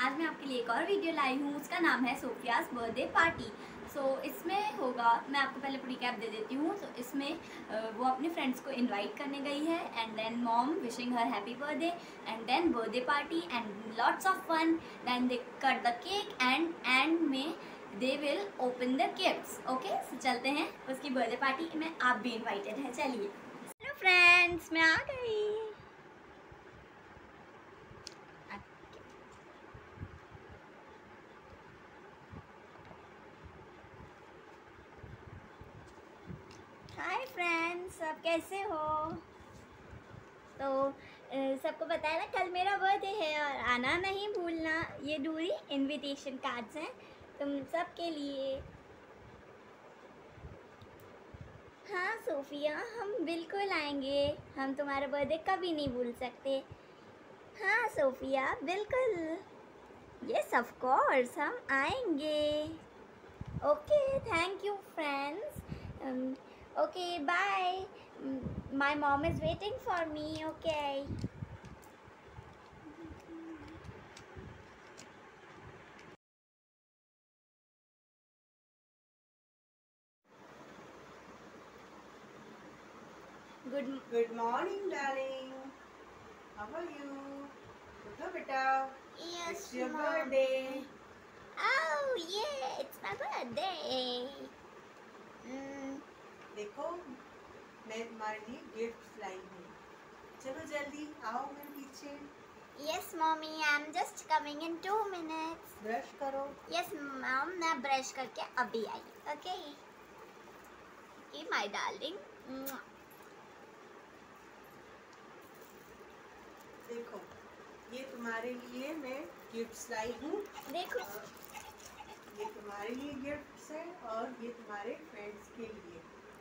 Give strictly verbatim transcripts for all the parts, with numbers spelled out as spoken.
आज मैं आपके लिए एक और वीडियो लाई हूँ। उसका नाम है Sophia's birthday party. So so, इसमें होगा, मैं आपको पहले पूरी कैप दे देती हूँ। तो so, इसमें वो अपने फ्रेंड्स को इनवाइट करने गई है and then mom wishing her happy birthday and then birthday party and lots of fun. Then they cut the cake and end में they will open the gifts. Okay, so चलते हैं उसकी birthday party में। आप भी invited हैं। चलिए। Hello friends, मैं आ गई। हाय फ्रेंड्स, सब कैसे हो? तो सबको पता है ना कल मेरा बर्थडे है और आना नहीं भूलना। ये दूरी इनविटेशन कार्ड्स हैं तुम सब के लिए। हाँ सोफिया, हम बिल्कुल आएंगे। हम तुम्हारा बर्थडे कभी नहीं भूल सकते। हाँ सोफिया, बिल्कुल। यस ऑफ कोर्स, हम आएंगे। Okay, thank you friends. Okay bye, my mom is waiting for me. Okay. Good Good morning, darling. How are you? उठो बेटा. Yes, It's your Mom. birthday. Oh yeah, it's my birthday. Mm. देखो, मैं तुम्हारे लिए gift लाई हूँ. चलो जल्दी आओ मेरे पीछे. Yes, mommy. I'm just coming in two minutes. Brush करो. Yes, mom. मैं ब्रश करके अभी आई. Okay. Okay, my darling. देखो, ये तुम्हारे लिए मैं गिफ्ट्स लाई हूँ. देखो, ये तुम्हारे लिए गिफ्ट्स हैं और ये तुम्हारे फ्रेंड्स के लिए.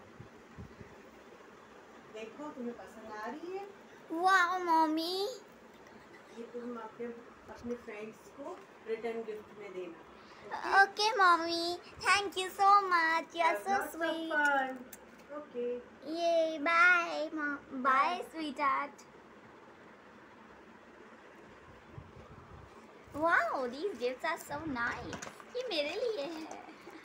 देखो, तुम्हें पसंद आ रही है? Wow, mommy. ये तुम अपने अपने फ्रेंड्स को रिटर्न गिफ्ट में देना. Okay, okay mommy. Thank you so much. You are so sweet. Fun. Okay. Yay! Bye, mom. Bye, sweetheart. Wow, these gifts are so nice. ये मेरे लिए है.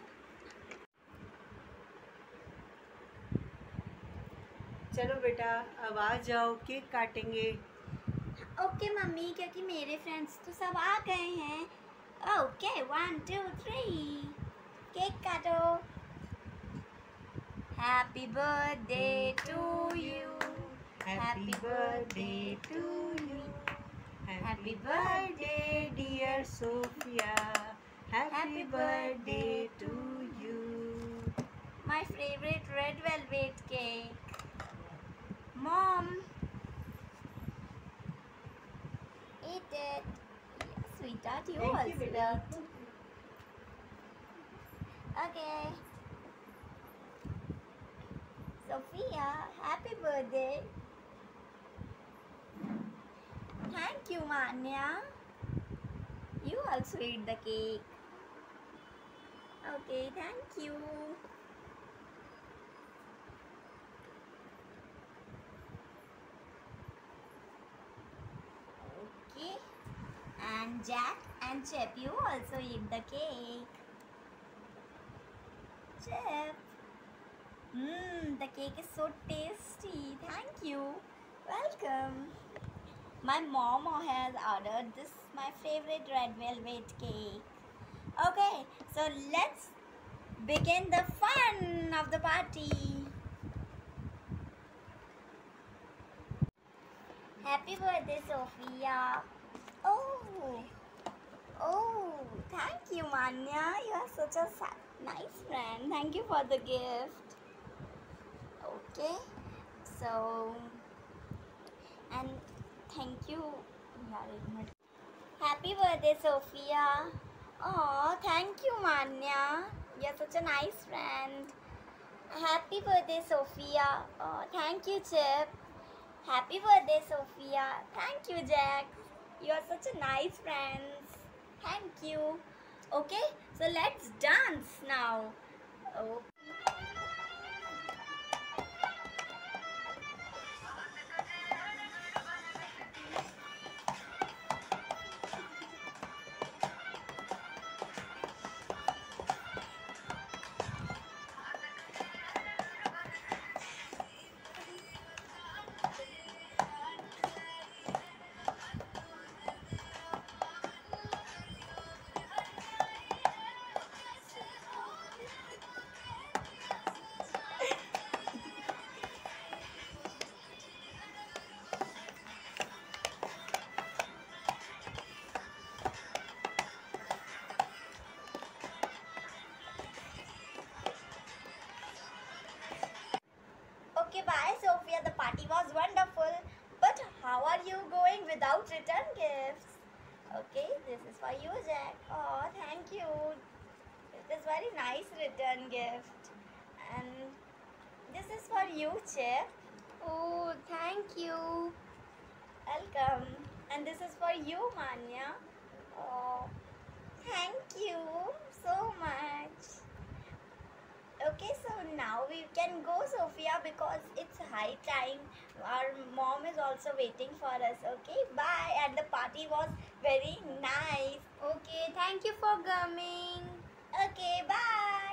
चलो बेटा, अब आ जाओ, केक काटेंगे. ओके मम्मी, क्योंकि मेरे फ्रेंड्स तो सब आ गए हैं. Okay, one two three, cake काटो. Happy birthday to you. Happy birthday to you. Happy birthday dear Sophia. Happy birthday to you. My favorite red velvet cake. Mom, eat it. Yes, sweetheart, you Thank you, also beta. eat. Okay. Sophia, happy birthday. Thank you, Manya. You also eat the cake. Okay, thank you. Okay. And Jack and Chip, you also eat the cake. Chip. Mmm, the cake is so tasty. Thank you. Welcome. My mom has ordered this, my favorite red velvet cake. Okay, so let's begin the fun of the party. Happy birthday, Sophia. Oh, oh, thank you, Manya. You are such a nice friend. Thank you for the gift. Okay, so, and thank you. Happy birthday, Sophia. Oh, thank you, Manya. You're such a nice friend. Happy birthday, Sophia. Oh, thank you, Chip. Happy birthday, Sophia. Thank you, Jack. You are such a nice friend. Thank you. Okay, so let's dance now. Oh. Sophia, the party was wonderful. But how are you going without return gifts? Okay, this is for you, Jack. Oh, thank you. It is very nice return gift. And this is for you, Chip. Oh, thank you. Welcome. And this is for you, Manya. Oh, thank you so much. Okay, so now we can go, Sophia, because it's high time. Our mom is also waiting for us. Okay, bye. And the party was very nice. Okay, thank you for coming. Okay, bye.